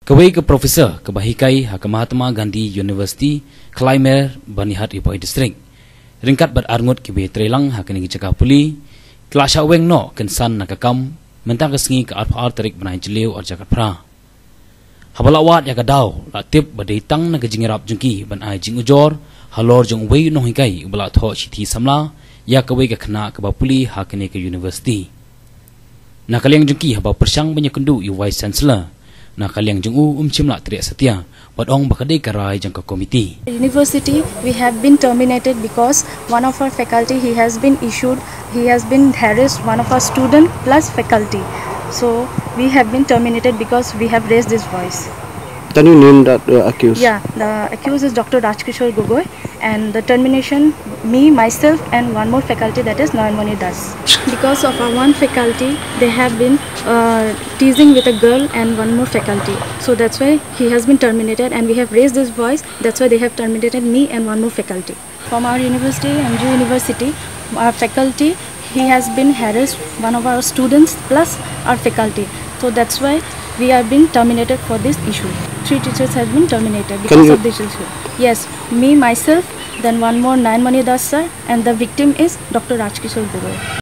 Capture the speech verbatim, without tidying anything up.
Kawai ke Profesor Kebahikai Hak Mahatma Gandhi University Klaimer Banihat Ipoh District ringkat berarngut kibe trelang hak ni cakap puli kelas aweng no kensan nakakam mentang kesengi ke arpar terik benai jeliu ar jakat pra habalawat ya kadau latip badai tang na kejingirap jengki ban ai jing ujor halor jeng wei no hikai ubala tho chithi samla ya kawai ke khna ke bapuli hak ni ke university nakaliang jengki haba persang banyak kendu yu vice chancellor nakaliang jengu umchimla triya satya wadong bakadai karai jangka komiti. University we have been terminated because one of our faculty he has been issued he has been harassed one of our student plus faculty, so we have been terminated because we have raised this voice. Can you name that uh, accused? Yeah, the accused is Doctor Rajkishore Gogoi, and the termination me myself and one more faculty, that is Nayanmani Das. Because of our one faculty they have been uh, teasing with a girl and one more faculty, so that's why he has been terminated, and we have raised this voice, that's why they have terminated me and one more faculty. From our university, M G University, our faculty, he has been harassed one of our students plus our faculty, so that's why we have been terminated for this issue. Three teachers have been terminated because of this issue. Yes, me myself, then one more Nayanmani Das sir, and the victim is Doctor Rajkishore Gogoi.